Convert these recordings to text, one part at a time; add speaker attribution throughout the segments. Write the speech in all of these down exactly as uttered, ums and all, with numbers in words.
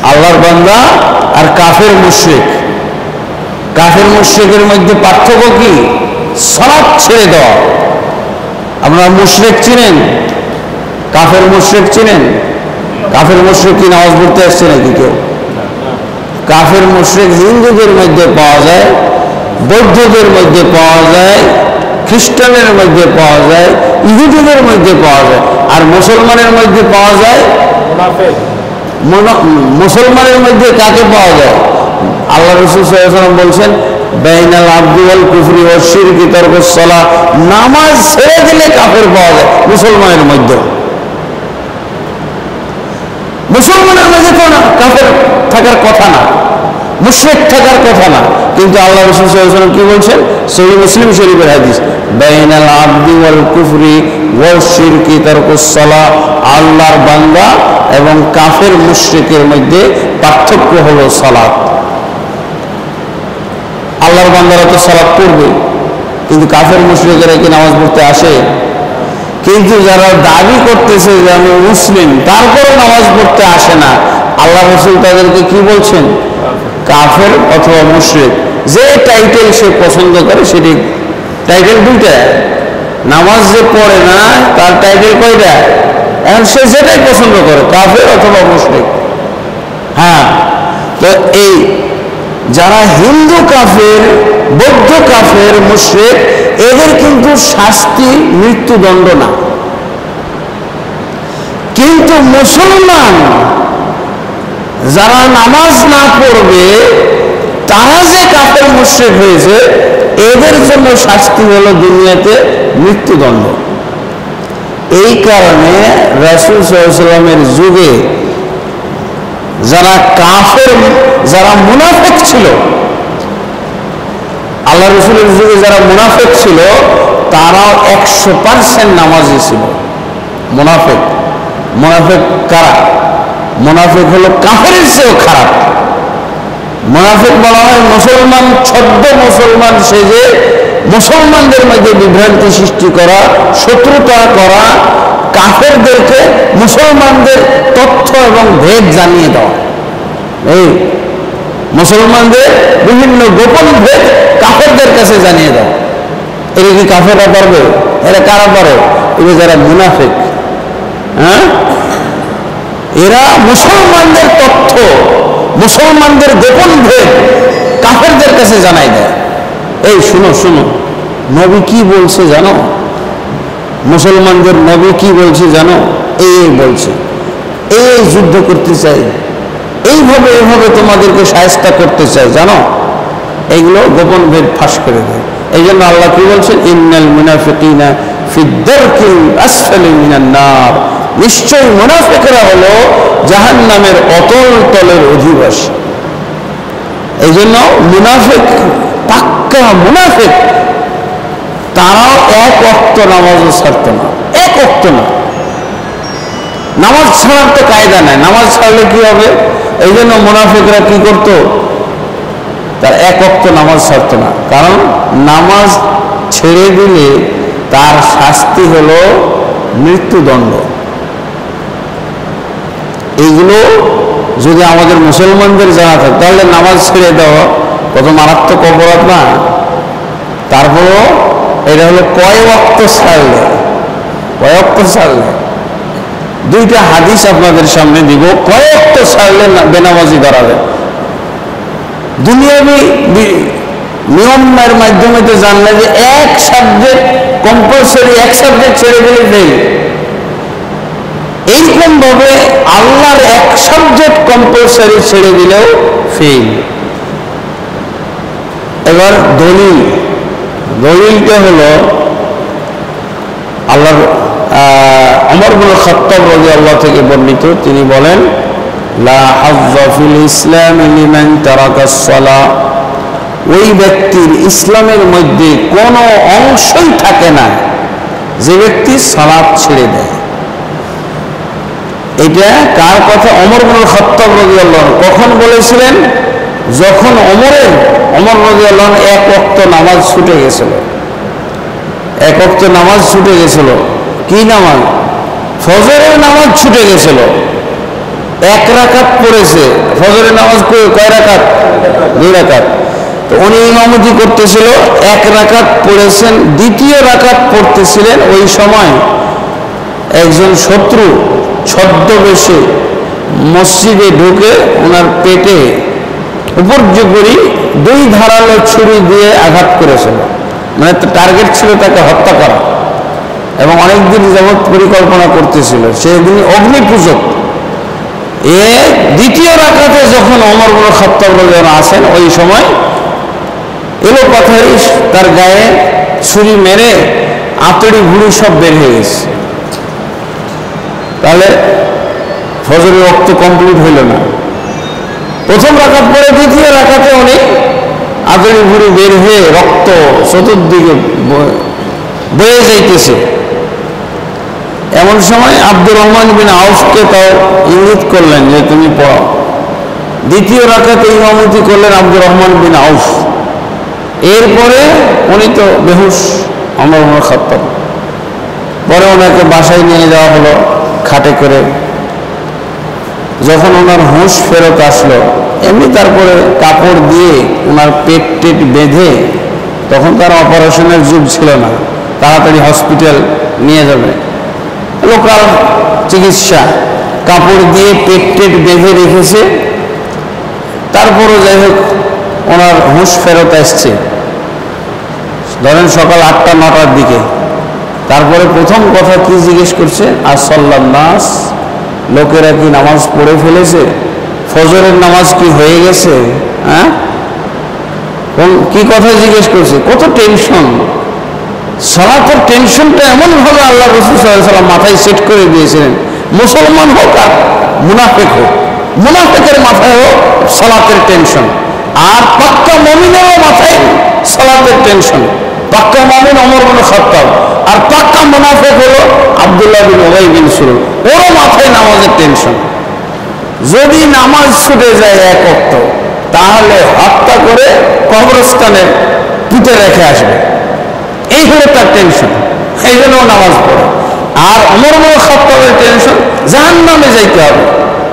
Speaker 1: আল্লাহর বান্দা আর কাফের মুশরিক। কাফের মুশরিকের মধ্যে পার্থক্য কি? সালাত ছেড়ে দেওয়া। আপনারা মুশরিক চিনেন? কাফের মুশরিক চিনেন? কাফের মুশরিক কি নামাজ পড়তে আসছে নাকি কেউ? কাফের মুশরিক হিন্দুদের মধ্যে পাওয়া যায়, বৌদ্ধদের মধ্যে পাওয়া যায়, খ্রিস্টানের মধ্যে পাওয়া যায়, ইহুদিদের মধ্যে পাওয়া যায়। আর মুসলমানের মধ্যে পাওয়া যায় মুনাফিক। মুসলমানের মধ্যে কাকে পাওয়া যায়? আল্লাহ রাসূল সাল্লাল্লাহু আলাইহি ওয়াসাল্লাম বলছেন বাইনাল আবদি ওয়াল কুফরি ওয়াশ শিরকি তারকুস সালাহ, নামাজ ছেড়ে দিলে কাফের পাওয়া যায় মুসলমানের মধ্যে। মুসলমানের মধ্যে তো না কাফের থাকার কথা না, মুশরিক থাকার কথা না, কিন্তু আল্লাহ রাসূল সাল্লাল্লাহু আলাইহি ওয়াসাল্লাম কি বলছেন? সহিহ মুসলিম শরীফের হাদিস, বাইনাল আবদি ওয়াল কুফরি ওয়াশ শিরকি তারকুস সালাহ, আল্লাহর বান্দা এবং কাফের মুশরিকের মধ্যে পার্থক্য হলো সালাত। আল্লাহর বান্দারা তো সালাত পড়বে, কিন্তু কাফের মুশরিকেরা কি নামাজ পড়তে আসে? কিন্তু যারা দাবি করতেছে যে আমি মুসলিম, তারপরে নামাজ পড়তে আসে না, আল্লাহ রাসূল তাদেরকে কি বলছেন? কাফের অথবা মুশরিক। যে টাইটেল সে পছন্দ করে সেটি টাইটেল দুইটা, নামাজ যে পড়ে না তার টাইটেল কয়টা? এখন সে যেটাই পছন্দ করে, কাফের অথবা মুশরিক। হ্যাঁ, তো এই যারা হিন্দু কাফের, বৌদ্ধ কাফের, মুশরিক, এদের কিন্তু শাস্তি মৃত্যুদণ্ড না। কিন্তু মুসলমান যারা নামাজ না পড়বে, তারা যে কাফের মুশরিক হয়েছে, এদের জন্য শাস্তি হলো দুনিয়াতে মৃত্যুদণ্ড। এই কারণে রাসূল সাল্লাল্লাহু আলাইহি ওয়াসাল্লামের যুগে যারা কাফের, যারা মুনাফিক ছিল, আল্লাহ রাসূলের যুগে যারা মুনাফিক ছিল, তারাও একশো পার্সেন্ট নামাজি ছিল। মুনাফিক মুনাফিক কারা? মুনাফিক হলো কাফেরের চেয়েও খারাপ। মুনাফিক বলা হয় মুসলমান ছদ্ম মুসলমান সেজে মুসলমানদের মধ্যে বিভ্রান্তি সৃষ্টি করা, শত্রুতা করা, কাফেরদেরকে মুসলমানদের তথ্য এবং ভেদ জানিয়ে দেওয়া। এই মুসলমানদের বিভিন্ন গোপন ভেদ কাফেরদের কাছে জানিয়ে দেওয়া। এরা কি কাফেররা পারবে? এরা কারা পারে? এরা যারা মুনাফিক। হ্যাঁ, এরা মুসলমানদের তথ্য, মুসলমানদের গোপন ভেদ কাফেরদের কাছে জানাই দেয়। এই শুনো শুনো, নবী কি বলছে জানো? মুসলমানদের নবী কি বলছে জানো? এই বলছে, এই যুদ্ধ করতে চাই, এইভাবে এইভাবে তোমাদেরকে শায়েস্তা করতে চাই, জানো? এইগুলো গোপন ভেদ ফাঁস করে দেয়। এই জন্য আল্লাহ কি বলছেন? ইন্নাল মুনাফিকিনা ফি দারকিল আসফালি মিনান নার, নিশ্চয়ই মুনাফিকরা হলো জাহান্নামের অতল তলের অধিবাসী। এই জন্য মুনাফিক, পাক্কা মুনাফিক, তারাও এক ওয়াক্ত নামাজও ছাড়তো না, এক ওয়াক্ত না। নামাজ ছাড়ার তো কায়দা নাই, নামাজ ছাড়লে কি হবে? এই জন্য মুনাফিকরা কি করত? তার এক ওয়াক্ত নামাজ ছাড়তো না, কারণ নামাজ ছেড়ে দিলে তার শাস্তি হলো মৃত্যুদণ্ড। এইগুলো যদি আমাদের মুসলমানদের জানা থাকে, তাহলে নামাজ ছেড়ে দেওয়া কত মারাত্মক অপরাধ না? তারপরও এটা হলো কয় ওয়াক্ত ছাড়লে, কয় ওয়াক্ত ছাড়লে। দুইটা হাদিস আপনাদের সামনে দিব, কয় ওয়াক্ত ছাড়লে বেনামাজি ধরাবে। দুনিয়াবি নিয়মের মাধ্যমে তো জানলে যে এক সাবজেক্ট কম্পালসারি, এক সাবজেক্ট ছেড়ে দিলে ফেল। এইরকম ভাবে আল্লাহর এক সাবজেক্ট কম্পালসারি ছেড়ে দিলেও ফেল। এবার দলিল, দলিলটা হলো আল্লাহর ওমর ইবনে খাত্তাব রাদিয়াল্লাহু থেকে বর্ণিত। তিনি বলেন, লা হাজ্জা ফিল ইসলাম লিমান তারাকাস সালাহ, ওই ব্যক্তির ইসলামের মধ্যে কোনো অংশই থাকে না যে ব্যক্তি সালাত ছেড়ে দেয়। এটা কার কথা? ওমর ইবনে খাত্তাব রাদিয়াল্লাহু আনহু। কখন বলেছিলেন? যখন ওমরের ওমর রাদিয়াল্লাহু আনহু এক ওয়াক্ত নামাজ ছুটে গেছিল, এক ওয়াক্ত নামাজ ছুটে গেছিল। কি নামাজ? ফজরের নামাজ ছুটে গেছিল। এক রাকাত পড়েছে। ফজরের নামাজ কয় রাকাত? দুই রাকাত। তো উনি ইমামতি করতেছিল, এক রাকাত পড়েছেন, দ্বিতীয় রাকাত পড়তেছিলেন। ওই সময় একজন শত্রু ছদ্মবেশে মসজিদে ঢুকে ওনার পেটে উপর্যুপরি দুই ধারালো ছুরি দিয়ে আঘাত করেছিল। মানে টার্গেট ছিল তাকে হত্যা করা, এবং অনেকদিন যাবৎ পরিকল্পনা করতেছিল। সেদিন অগ্নিপূজক। এ দ্বিতীয় রাকাতে যখন ওমর ইবনে খাত্তাব রাদিয়াল্লাহু আনহু আসেন, ওই সময় এলো পাথারি তার গায়ে ছুরি মেরে আতড়ি ভুড়ি সব বের হয়ে গেছে। তাহলে ফজরের ওয়াক্ত কমপ্লিট হইল না। প্রথম রাকাত পরে দ্বিতীয় রাকাতে উনি আতড়ি ভুড়ি বের হয়ে রক্ত চতুর্দিকে বয়ে যাইতেছে। এমন সময় আব্দুর রহমান বিন আউফকে তাও ইঙ্গিত করলেন যে তুমি পড়াও। দ্বিতীয় রাকাতে ইমামতি করলেন আব্দুর রহমান বিন আউফ। এরপরে উনি তো বেহুশ, ওমর ইবনে খাত্তাব। পরে ওনাকে বাসায় নিয়ে যাওয়া হলো খাটে করে। যখন ওনার হুঁশ ফেরত আসলো, এমনি তারপরে কাপড় দিয়ে ওনার পেট টেট বেঁধে, তখন তার অপারেশনের যুগ ছিল না, তাড়াতাড়ি হসপিটাল নিয়ে যাবে, লোকাল চিকিৎসা, কাপড় দিয়ে পেট টেট বেঁধে রেখেছে। তারপরও যাই হোক ওনার হুঁশ ফেরত আসছে, ধরেন সকাল আটটা নটার দিকে। তারপরে প্রথম কথা কি জিজ্ঞেস করছে? আসসাল্লান নাস, লোকেরা কি নামাজ পড়ে ফেলেছে? ফজরের নামাজ কি হয়ে গেছে? হ্যাঁ, কোন কি কথা জিজ্ঞেস করছে? কত টেনশন! সালাতের টেনশনটা এমনভাবে আল্লাহ রাসূল সাল্লাল্লাহু আলাইহি ওয়াসাল্লাম মাথায় সেট করে দিয়েছিলেন, মুসলমান হোক আর মুনাফিক হোক, মুনাফিকের মাথায় হোক সালাতের টেনশন, আর পাক্কা মুমিনেরও মাথায় সালাতের টেনশন। পাক্কা মুমিন ওমর ইবনে খাত্তাব, আর পাক্কা মুনাফিক হলো আব্দুল্লাহ বিন উবাই বিন সুলুল, ওরও মাথায় নামাজের টেনশন। যদি নামাজ ছুটে যায় এক ওয়াক্ত, তাহলে হত্যা করে কবরস্থানে পুঁতে রেখে আসবে, এই হলো তার টেনশন। এই জন্য নামাজ পড়ে। আর ওমর ইবনে খাত্তাবের টেনশন, জাহান্নামে যাইতে হবে,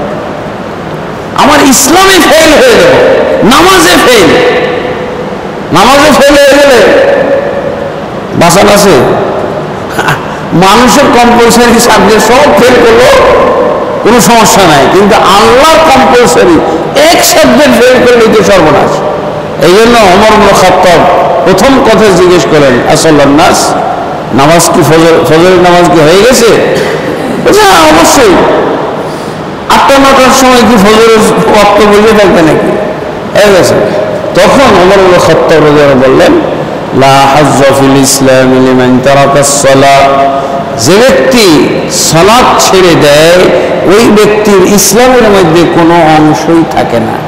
Speaker 1: আমার ইসলামে ফেল হয়ে যাবে, নামাজে ফেল। নামাজে ফেল হয়ে গেলে বাঁচান আছে? মানুষের কম্পালসারি সাবজেক্ট সব ফেল করলো কোনো সমস্যা নাই, কিন্তু আল্লাহর কম্পালসারি এক সাবজেক্ট ফেল করলেই তো সর্বনাশ। এই জন্য ওমর ইবনে খাত্তাব প্রথম কথা জিজ্ঞেস করেন, আসসাল্লান নাস, নামাজ কি ফজর ফজরের নামাজ কি হয়ে গেছে? হ্যাঁ অবশ্যই। আটটা নটার সময় কি ফজরের ওয়াক্ত বুঝে থাকবে নাকি? হয়ে গেছে। তখন ওমর ইবনে খাত্তাব রাদিয়াল্লাহু আনহু বললেন, লা হাজ্জা ফিল ইসলাম লিমান তারাকাস সালাহ, যে ব্যক্তি সালাত ছেড়ে দেয় ওই ব্যক্তির ইসলামের মধ্যে কোনো অংশই থাকে না।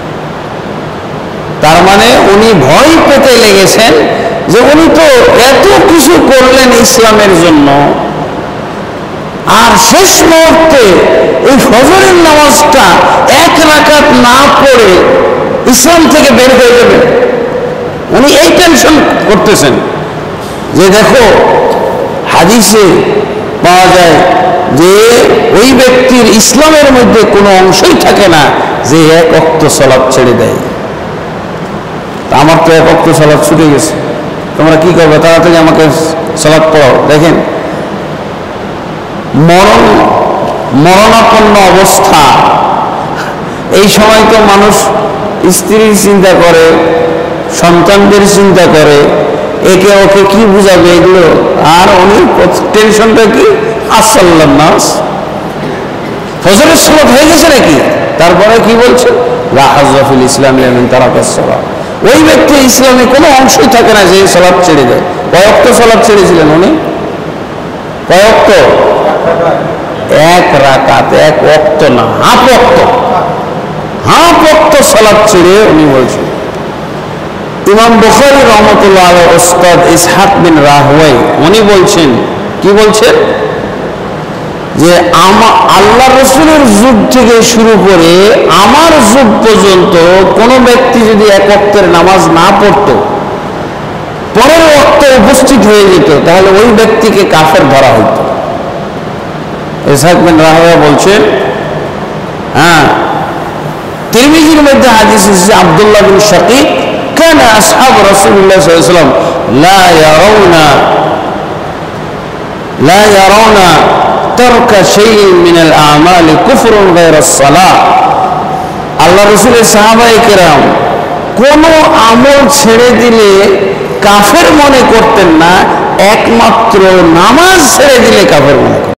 Speaker 1: তার মানে উনি ভয় পেতে লেগেছেন যে উনি তো এত কিছু করলেন ইসলামের জন্য, আর শেষ মুহূর্তে এই ফজরের নামাজটা এক রাকাত না পড়ে ইসলাম থেকে বের হয়ে যাবে। উনি এই টেনশন করতেছেন যে দেখো হাদিসে পাওয়া যায় যে ওই ব্যক্তির ইসলামের মধ্যে কোনো অংশই থাকে না যে এক ওয়াক্ত সালাত ছেড়ে দেয়। আমার তো এক ওয়াক্ত সালাত ছুটে গেছে, তোমরা কি করবে? তাড়াতাড়ি আমাকে সালাত পড়াও। দেখেন, মরণ মরণাপন্ন অবস্থা, এই সময় তো মানুষ স্ত্রীর চিন্তা করে, সন্তানদের চিন্তা করে, একে ওকে কি বুঝাবে এগুলো। আর উনি টেনশনটা কি? আসসাল্লান নাস, ফজরের সালাত হয়ে গেছে নাকি? তারপরে কি বলছে? লা হাজ্জা ফিল ইসলাম লিমান তারাকাস সালাহ, ওই ব্যক্তি ইসলামে কোনো অংশই থাকে না যে সালাত ছেড়ে দেয়। কয় ওয়াক্ত সালাত ছেড়েছিলেন উনি? কয় ওয়াক্ত? এক রাকাত, এক ওয়াক্ত না, হাফ ওয়াক্ত, হাফ ওয়াক্ত সালাত ছেড়ে উনি বলছেন। ইমাম বুখারী রাহমাতুল্লাহ আলাইহি উস্তাদ ইসহাক বিন রাহওয়াই উনি বলছেন, কি বলছেন? যে আল্লাহ রাসূলের যুগ থেকে শুরু করে আমার যুগ পর্যন্ত কোন ব্যক্তি যদি এক ওয়াক্তের নামাজ না পড়তো, পরের ওয়াক্তে উপস্থিত হয়ে যেত, তাহলে ওই ব্যক্তিকে কাফের ধরা হতো। ইসহাক বিন রাহওয়াই বলছেন, হ্যাঁ, তিরমিজির মধ্যে হাদিস এসেছে আব্দুল্লাহ বিন শাকিক কানা আসহাব রাসূলুল্লাহ সাল্লাল্লাহু আলাইহি ওয়াসাল্লাম লা ইয়ারাউনা লা ইয়ারাউনা তারকা শাইইন মিনাল আমাল কুফরুন গায়রা আস-সালাহ। আল্লাহ রাসূলের সাহাবায়ে কেরাম কোন আমল ছেড়ে দিলে কাফের মনে করতেন না, একমাত্র নামাজ ছেড়ে দিলে কাফের মনে করতেন।